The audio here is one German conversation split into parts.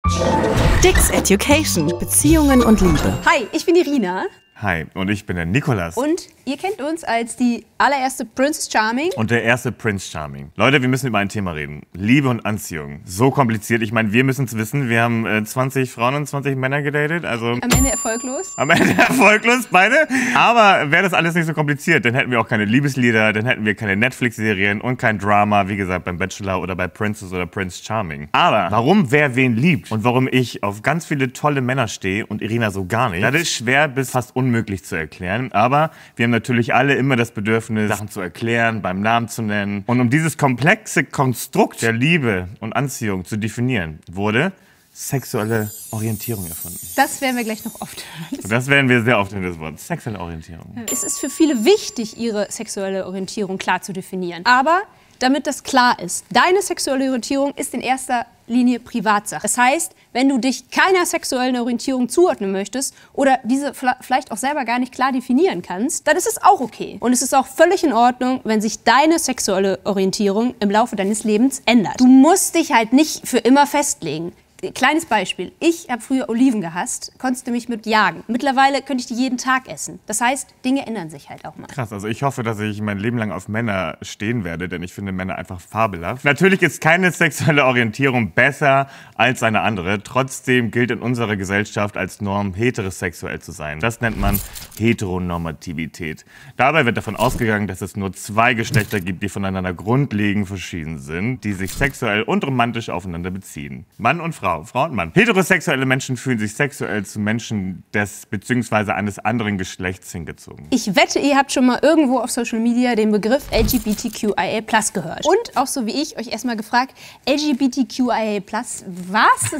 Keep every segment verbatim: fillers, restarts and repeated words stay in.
Dix Education. Beziehungen und Liebe. Hi, ich bin Irina. Hi, und ich bin der Nikolas. Und ihr kennt uns als die allererste Princess Charming. Und der erste Prince Charming. Leute, wir müssen über ein Thema reden. Liebe und Anziehung. So kompliziert. Ich meine, wir müssen es wissen. Wir haben äh, zwanzig Frauen und zwanzig Männer gedatet. Also Am Ende erfolglos. Am Ende erfolglos, beide. Aber wäre das alles nicht so kompliziert, dann hätten wir auch keine Liebeslieder, dann hätten wir keine Netflix-Serien und kein Drama, wie gesagt, beim Bachelor oder bei Princess oder Prince Charming. Aber warum wer wen liebt und warum ich auf ganz viele tolle Männer stehe und Irina so gar nicht, das ist schwer bis fast unmöglich zu erklären. Aber wir haben natürlich alle immer das Bedürfnis, Sachen zu erklären, beim Namen zu nennen. Und um dieses komplexe Konstrukt der Liebe und Anziehung zu definieren, wurde sexuelle Orientierung erfunden. Das werden wir gleich noch oft hören. Das werden wir sehr oft in das Wort. Sexuelle Orientierung. Es ist für viele wichtig, ihre sexuelle Orientierung klar zu definieren. Aber damit das klar ist, deine sexuelle Orientierung ist in erster Linie Privatsache. Das heißt, wenn du dich keiner sexuellen Orientierung zuordnen möchtest oder diese vielleicht auch selber gar nicht klar definieren kannst, dann ist es auch okay. Und es ist auch völlig in Ordnung, wenn sich deine sexuelle Orientierung im Laufe deines Lebens ändert. Du musst dich halt nicht für immer festlegen. Kleines Beispiel. Ich habe früher Oliven gehasst, konnte mich mit jagen. Mittlerweile könnte ich die jeden Tag essen. Das heißt, Dinge ändern sich halt auch mal. Krass, also ich hoffe, dass ich mein Leben lang auf Männer stehen werde, denn ich finde Männer einfach fabelhaft. Natürlich ist keine sexuelle Orientierung besser als eine andere. Trotzdem gilt in unserer Gesellschaft als Norm, heterosexuell zu sein. Das nennt man Heteronormativität. Dabei wird davon ausgegangen, dass es nur zwei Geschlechter gibt, die voneinander grundlegend verschieden sind, die sich sexuell und romantisch aufeinander beziehen. Mann und Frau. Frau und Mann. Heterosexuelle Menschen fühlen sich sexuell zu Menschen des bzw. eines anderen Geschlechts hingezogen. Ich wette, ihr habt schon mal irgendwo auf Social Media den Begriff L G B T Q I A plus gehört. Und auch so wie ich euch erstmal gefragt, L G B T Q I A plus, was?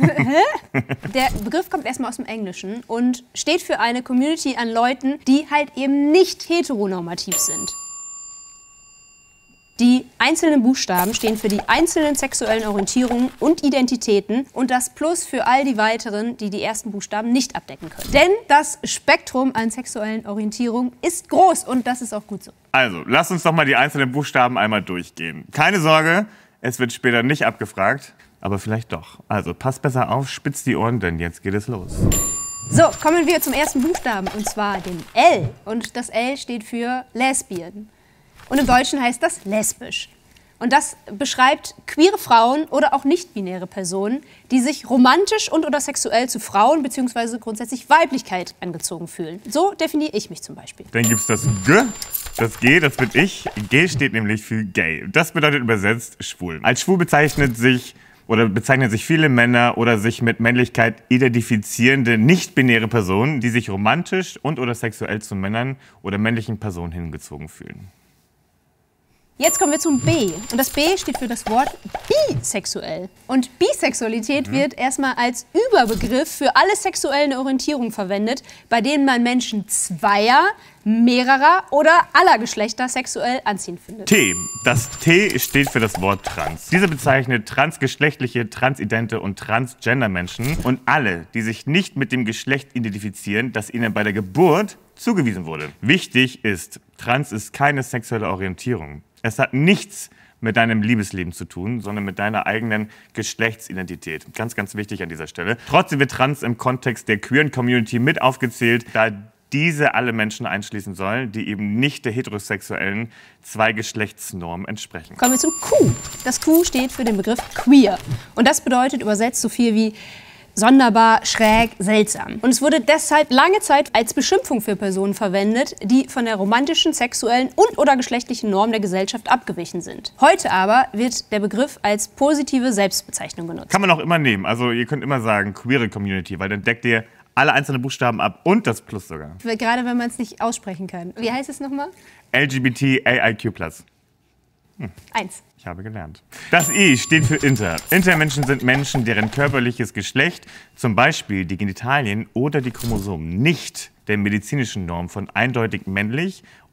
Der Begriff kommt erstmal aus dem Englischen und steht für eine Community an Leuten, die halt eben nicht heteronormativ sind. Die einzelnen Buchstaben stehen für die einzelnen sexuellen Orientierungen und Identitäten und das Plus für all die weiteren, die die ersten Buchstaben nicht abdecken können. Denn das Spektrum an sexuellen Orientierungen ist groß und das ist auch gut so. Also, lasst uns doch mal die einzelnen Buchstaben einmal durchgehen. Keine Sorge, es wird später nicht abgefragt, aber vielleicht doch. Also, passt besser auf, spitzt die Ohren, denn jetzt geht es los. So, kommen wir zum ersten Buchstaben und zwar dem L. Und das L steht für Lesbian. Und im Deutschen heißt das lesbisch. Und das beschreibt queere Frauen oder auch nicht-binäre Personen, die sich romantisch und oder sexuell zu Frauen bzw. grundsätzlich Weiblichkeit angezogen fühlen. So definiere ich mich zum Beispiel. Dann gibt es das G, das G, das bin ich. G steht nämlich für gay. Das bedeutet übersetzt schwul. Als schwul bezeichnet sich oder bezeichnen sich viele Männer oder sich mit Männlichkeit identifizierende nicht-binäre Personen, die sich romantisch und oder sexuell zu Männern oder männlichen Personen hingezogen fühlen. Jetzt kommen wir zum B. Und das B steht für das Wort bisexuell. Und Bisexualität mhm. wird erstmal als Überbegriff für alle sexuellen Orientierungen verwendet, bei denen man Menschen zweier, mehrerer oder aller Geschlechter sexuell anziehend findet. T. Das T steht für das Wort trans. Diese bezeichnet transgeschlechtliche, transidente und transgender Menschen und alle, die sich nicht mit dem Geschlecht identifizieren, das ihnen bei der Geburt zugewiesen wurde. Wichtig ist, trans ist keine sexuelle Orientierung. Es hat nichts mit deinem Liebesleben zu tun, sondern mit deiner eigenen Geschlechtsidentität. Ganz, ganz wichtig an dieser Stelle. Trotzdem wird trans im Kontext der queeren Community mit aufgezählt, da diese alle Menschen einschließen sollen, die eben nicht der heterosexuellen Zweigeschlechtsnorm entsprechen. Kommen wir zum Q. Das Q steht für den Begriff queer. Und das bedeutet übersetzt so viel wie sonderbar, schräg, seltsam. Und es wurde deshalb lange Zeit als Beschimpfung für Personen verwendet, die von der romantischen, sexuellen und oder geschlechtlichen Norm der Gesellschaft abgewichen sind. Heute aber wird der Begriff als positive Selbstbezeichnung benutzt. Kann man auch immer nehmen. Also ihr könnt immer sagen queere Community, weil dann deckt ihr alle einzelnen Buchstaben ab und das Plus sogar. Gerade wenn man es nicht aussprechen kann. Wie heißt es nochmal? L G B T A I Q plus. Hm. Eins. Ich habe gelernt. Das I steht für Inter. Intermenschen sind Menschen, deren körperliches Geschlecht, zum Beispiel die Genitalien oder die Chromosomen, nicht der medizinischen Norm von eindeutig männlich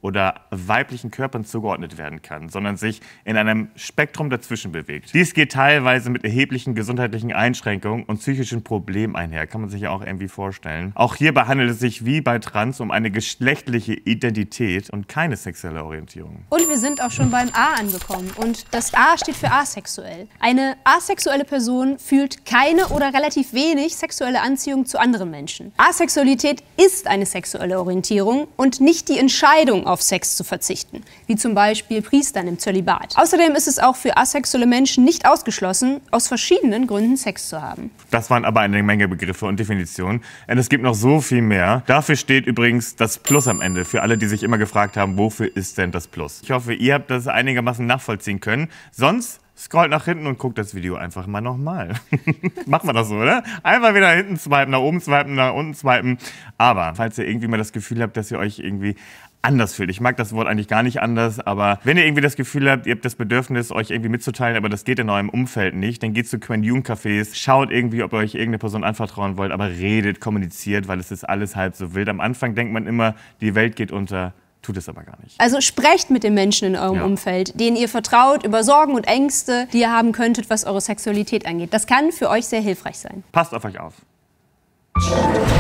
oder weiblichen Körpern zugeordnet werden kann, sondern sich in einem Spektrum dazwischen bewegt. Dies geht teilweise mit erheblichen gesundheitlichen Einschränkungen und psychischen Problemen einher, kann man sich ja auch irgendwie vorstellen. Auch hierbei handelt es sich wie bei Trans um eine geschlechtliche Identität und keine sexuelle Orientierung. Und wir sind auch schon beim A angekommen und das A steht für asexuell. Eine asexuelle Person fühlt keine oder relativ wenig sexuelle Anziehung zu anderen Menschen. Asexualität ist eine sexuelle Orientierung und nicht die Entscheidung, auf Sex zu verzichten, wie zum Beispiel Priestern im Zölibat. Außerdem ist es auch für asexuelle Menschen nicht ausgeschlossen, aus verschiedenen Gründen Sex zu haben. Das waren aber eine Menge Begriffe und Definitionen. Und es gibt noch so viel mehr. Dafür steht übrigens das Plus am Ende, für alle, die sich immer gefragt haben, wofür ist denn das Plus? Ich hoffe, ihr habt das einigermaßen nachvollziehen können. Sonst scrollt nach hinten und guckt das Video einfach mal nochmal. Macht man das so, oder? Einfach wieder nach hinten swipen, nach oben swipen, nach unten swipen. Aber falls ihr irgendwie mal das Gefühl habt, dass ihr euch irgendwie anders fühlt. Ich mag das Wort eigentlich gar nicht anders, aber wenn ihr irgendwie das Gefühl habt, ihr habt das Bedürfnis, euch irgendwie mitzuteilen, aber das geht in eurem Umfeld nicht, dann geht zu Queer-Cafés, schaut irgendwie, ob ihr euch irgendeine Person anvertrauen wollt, aber redet, kommuniziert, weil es ist alles halb so wild. Am Anfang denkt man immer, die Welt geht unter. Tut es aber gar nicht. Also sprecht mit den Menschen in eurem ja. Umfeld, denen ihr vertraut, über Sorgen und Ängste, die ihr haben könntet, was eure Sexualität angeht. Das kann für euch sehr hilfreich sein. Passt auf euch auf.